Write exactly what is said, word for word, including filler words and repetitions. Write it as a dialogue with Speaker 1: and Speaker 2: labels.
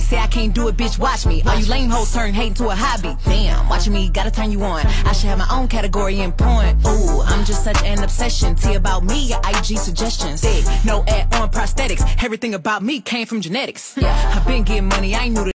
Speaker 1: say I can't do it, bitch, watch me. All you lame hoes turn hate into a hobby. Damn, watching me gotta turn you on. I should have my own category in porn. Ooh, I'm just such an obsession. T about me, your I G suggestions. Hey, no ad on prosthetics. Everything about me came from genetics. I've been getting money, I ain't new to